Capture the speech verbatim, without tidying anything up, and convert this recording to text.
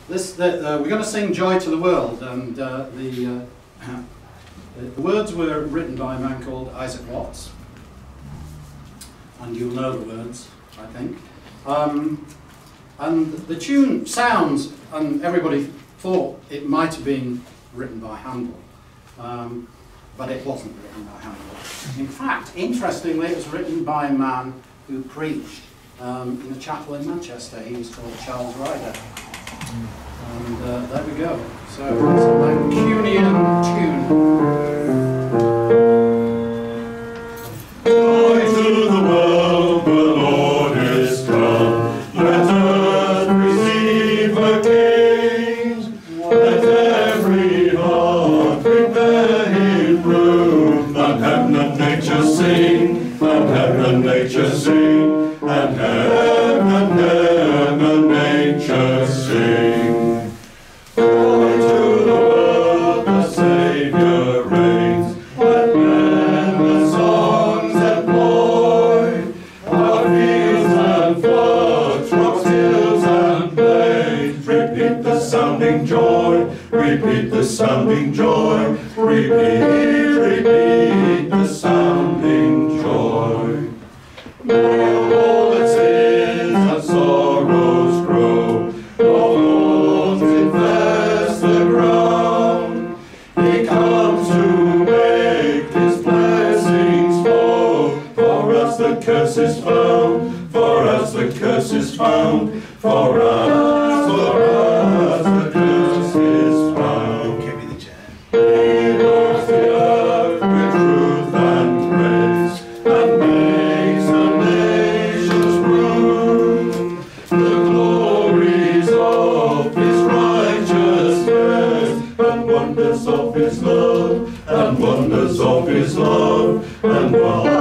this, the, uh, we're going to sing Joy to the World, and uh, the, uh, the words were written by a man called Isaac Watts, and you'll know the words, I think. Um, and the tune sounds, and everybody thought it might have been written by Handel, um, but it wasn't written by Handel. In fact, interestingly, it was written by a man who preached um, in a chapel in Manchester. He was called Charles Ryder. And uh, there we go. So it's a Mancunian tune. Joy to the world, the Lord is come. Let earth receive a King. Let every heart prepare him room. And heaven and nature sing, and heaven and nature sing, and heaven and heaven and nature sing. Joy to the world, the Saviour reigns. Let men the songs employ. Our fields and floods, rocks, hills and plains, repeat the sounding joy, repeat the sounding joy, repeat, repeat the sounding joy. May all its sins and sorrows grow, all thorns infest the ground. He comes to make his blessings flow. For us the curse is found, for us the curse is found, for us, for us the curse is found. Give me the chair. He loves the earth with truth and grace, and makes the nations bloom. The glories of his righteousness, and wonders of his love, and wonders of his love, and wonders